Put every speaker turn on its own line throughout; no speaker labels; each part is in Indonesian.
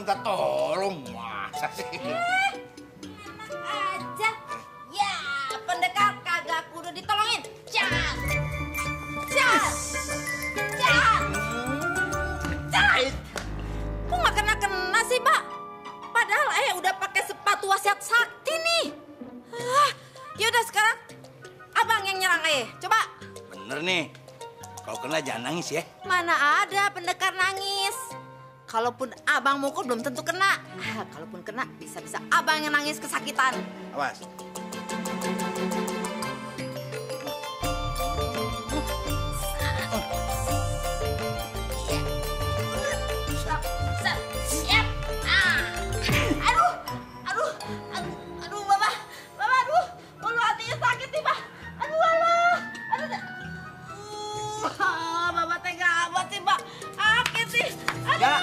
minta tolong. Masa sih?
Enak aja. Ya, pendekar kagak kudu ditolongin. Cas. Cas. Cas. Cas. Kok nggak kena-kena sih, Pak? Padahal udah pakai sepatu wasiat sakti nih. Yaudah sekarang abang yang nyerang coba.
Bener nih. Kalau kena jangan nangis ya.
Mana ada pendekar nangis. Kalaupun abang mukul belum tentu kena. Kalaupun kena bisa-bisa abang yang nangis kesakitan.
Awas.
Siap. Aduh, Bapak, bulu hatinya sakit nih, Pak. Aduh. Bapak tega amat sih, Pak. Sakit sih.
Ya.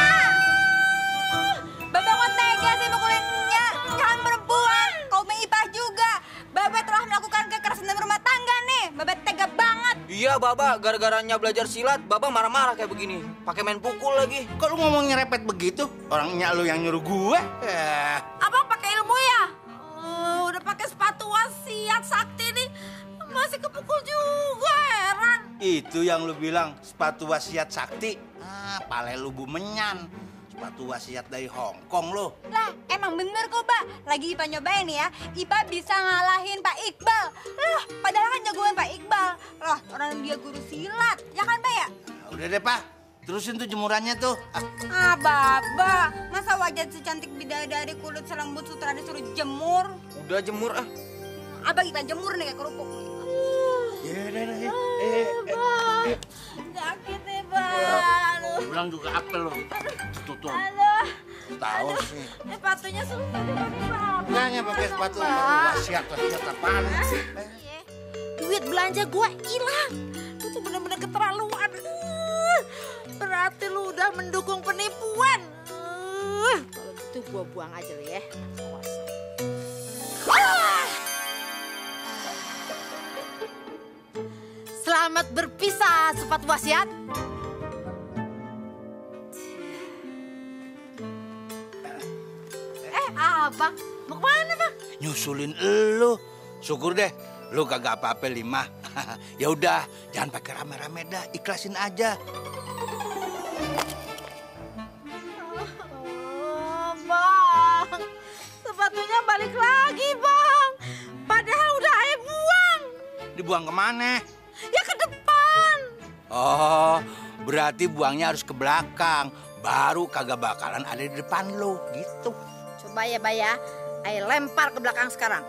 Bapak kok tega sih mukulin Nya? Jangan perempuan, kau Ipah juga. Bapak telah melakukan kekerasan dalam rumah tangga nih. Bapak tega banget.
Iya, Baba, gara-garanya belajar silat, Baba marah-marah kayak begini. Pakai main pukul lagi.
Kok lu ngomongnya repet begitu? Orangnya lu yang nyuruh gue.
Abang pakai ilmu ya? Udah pakai sepatu wasiat sakti nih. Masih kepukul juga, heran.
Itu yang lu bilang sepatu wasiat sakti. Pale lu bumenyan. Sepatu wasiat dari Hongkong lu.
Lah, emang bener kok, Pak. Lagi Ipa nyobain nih ya, Ipa bisa ngalahin Pak Iqbal. Lah, padahal kan jagoan Pak Iqbal. Lah, orang dia guru silat. Ya kan, Pak ya?
Udah deh, Pak. Terusin tuh jemurannya tuh.
Baba. Masa wajah secantik bidadari kulit selembut sutra disuruh jemur?
Udah jemur ah.
Abang kita jemur nih kayak kerupuk nih.
Sakit nih, Bang.
Bilang juga apa lu? Tutup.
Aduh.
Tahu sih.
Sepatunya susah dipakai, Bang.
Makanya pakai sepatu wasiat apaan?
Duit belanja gue hilang. Lu tuh bener-bener keterlaluan. Berarti lu udah mendukung penipuan. Kalau gitu gue buang aja lu ya. Selamat berpisah, sepatu wasiat. Abang, mau kemana, Bang?
Nyusulin elu. Syukur deh, lu kagak apa-apa Lima. Ya udah, jangan pakai rame-rame dah, ikhlasin aja.
Bang, sepatunya balik lagi, Bang. Padahal udah ayah buang.
Dibuang kemana?
Ya ke depan.
Oh, berarti buangnya harus ke belakang. Baru kagak bakalan ada di depan lu, gitu.
Coba ya, Baya. Ayah lempar ke belakang sekarang.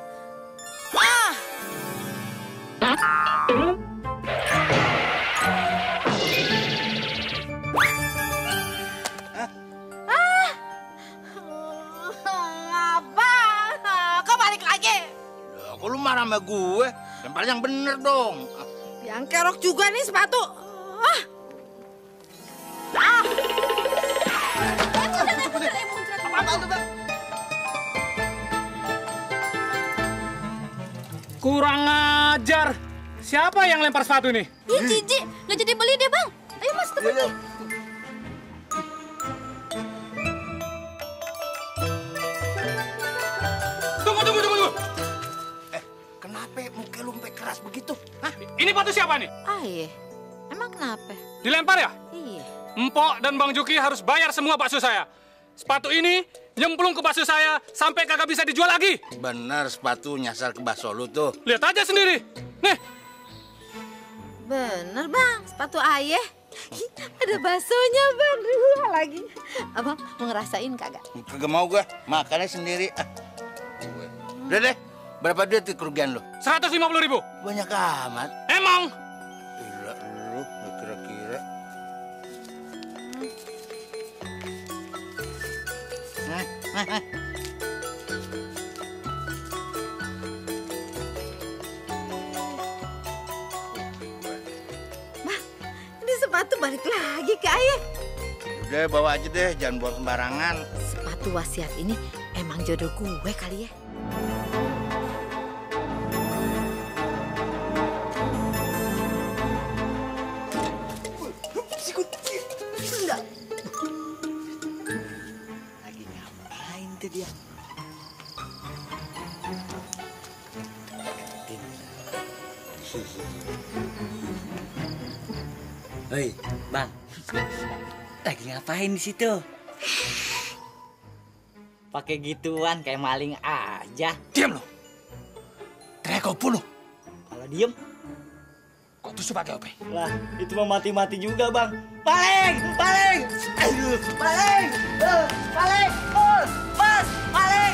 Abang, kok balik lagi?
Kok lu marah sama gue? Lempar yang bener dong.
Yang kerok juga nih sepatu.
Kurang ajar. Siapa yang lempar sepatu nih?
Ih, jijik. Nggak jadi beli deh, Bang. Ayo, Mas, pergi.
Tunggu.
Kenapa muka lu sampai keras begitu? Hah?
Ini sepatu siapa nih?
Iya. Emang kenapa?
Dilempar ya?
Iya.
Empok dan Bang Juki harus bayar semua bakso saya. Sepatu ini nyemplung ke bakso saya sampai kagak bisa dijual lagi.
Bener, sepatu nyasar ke bakso lu tuh.
Lihat aja sendiri. Nih.
Bener, Bang. Sepatu ayah. Ada baksonya, Bang. Dua lagi. Abang mau ngerasain kagak?
Kagak mau gue, makannya sendiri. Udah deh, berapa duit kerugian lu?
150.000.
Banyak amat.
Emang?
Gila lu, gak kira-kira.
Ini sepatu balik lagi ke ayah.
Udah bawa aja deh, jangan buang sembarangan.
Sepatu wasiat ini emang jodoh gue kali ya.
Hei, Bang. Lagi ngapain di situ? Pakai gituan kayak maling aja.
Diam lo. Teriak kau bunuh.
Kalau diem,
Kau tusuk pakai apa?
lah itu mah mati-mati juga, Bang. Paling, paling. Aduh, paling. Paling. Mas, paling.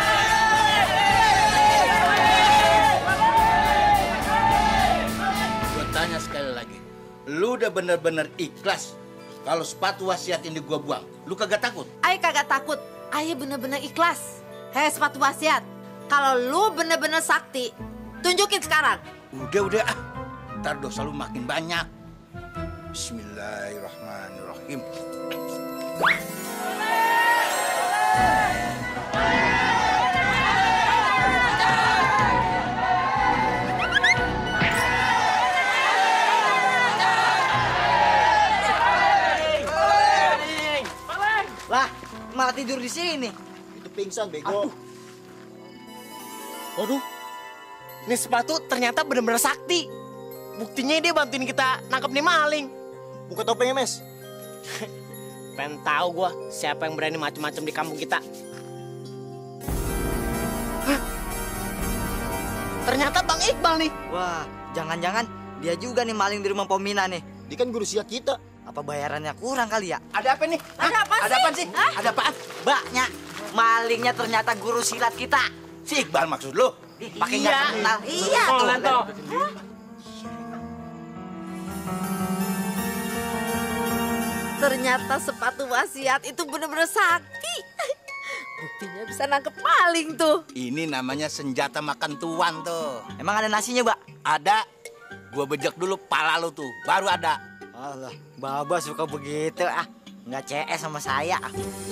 Gue tanya sekali lagi. Lu udah bener-bener ikhlas kalau sepatu wasiat ini gua buang? Lu kagak takut?
Ayah kagak takut. Ayah bener-bener ikhlas. Hei sepatu wasiat. Kalau lu bener-bener sakti, tunjukin sekarang.
Udah ah. Ntar dosa lu makin banyak. Bismillahirrahmanirrahim.
Lah, malah tidur di sini.
Itu pingsan, bego.
Waduh, ini sepatu ternyata benar-benar sakti. Buktinya dia bantuin kita nangkep nih maling.
Buka topengnya, Mes.
Pengen tahu gua siapa yang berani macam-macam di kampung kita. Hah? Ternyata Bang Iqbal nih.
Wah, jangan-jangan dia juga nih maling di rumah Pomina nih.
Dia kan guru silat kita.
Apa bayarannya kurang kali ya?
Ada apa nih?
Ada apa
Ada
sih?
apa sih?
Hah?
Ada apaan?
Mbaknya, malingnya ternyata guru silat kita.
Si Iqbal maksud lu?
Pakai nggak kenal. Iya tuh.
Lento.
Ternyata sepatu wasiat itu bener-bener sakti. Buktinya bisa nangkep maling tuh.
Ini namanya senjata makan tuan tuh.
Emang ada nasinya, Mbak?
Ada. Gua bejek dulu pala lu tuh, baru ada.
Alah, Baba suka begitu ah. Nggak CS sama saya.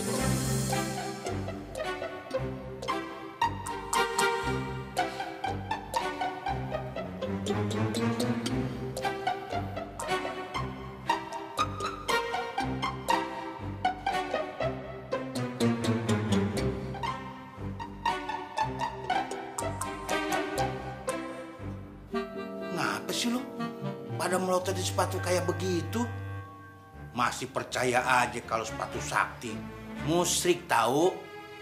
Ngapa sih lu? Pada melotot di sepatu kayak begitu? Masih percaya aja kalau sepatu sakti. Musyrik tahu.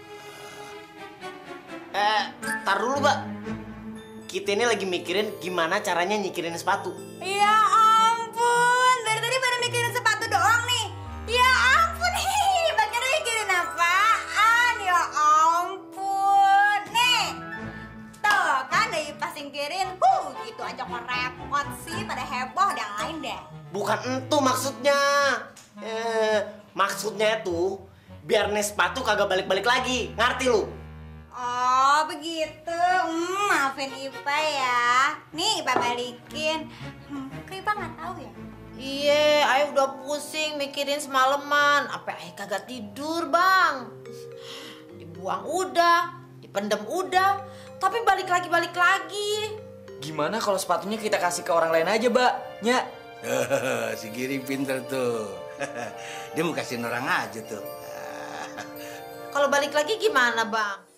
Tar dulu, Mbak. Kita ini lagi mikirin gimana caranya nyikirin sepatu.
Ya ampun, dari tadi baru mikirin sepatu doang nih. Ya ampun, Bang Kira mikirin apaan? Ya ampun, nih. Tuh kan dari pas singkirin, gitu aja kok repot sih, pada heboh dan lain deh.
Bukan itu maksudnya. Maksudnya tuh biar nih sepatu kagak balik-balik lagi. Ngerti lu?
Oh begitu, maafin Ipa ya. Nih Ipa balikin. Kok Ipa nggak tahu ya?
Iya, ayah udah pusing mikirin semalaman. Apa ayah kagak tidur, Bang? Dibuang udah, dipendem udah, tapi balik lagi.
Gimana kalau sepatunya kita kasih ke orang lain aja, Mbak? Nya.
Si Giri pinter tuh. Dia mau kasihin orang aja tuh.
Kalau balik lagi gimana, Bang?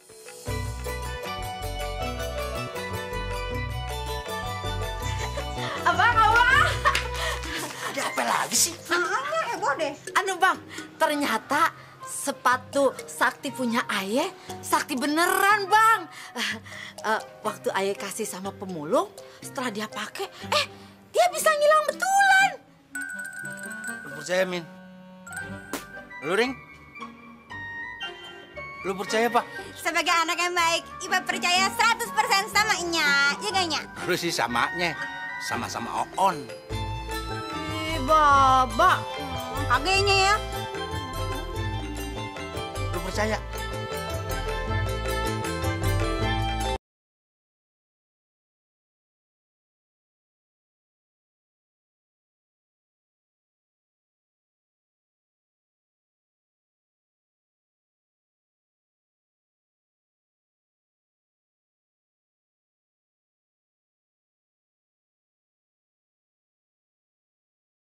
Abang,
Ada apa lagi sih?
Heboh deh.
Anu Bang, ternyata sepatu sakti punya ayah, sakti beneran Bang. Waktu ayah kasih sama pemulung, setelah dia pakai, dia bisa ngilang betulan.
Lu percaya, Min? Lu, Ring? Lu percaya, Pak?
Sebagai anak yang baik, Ipa percaya 100% sama Nya. Ya gak, Nya?
Lu sih samanya. Sama-sama Oon.
Ih, Baba.
Kagaknya ya.
Lu percaya?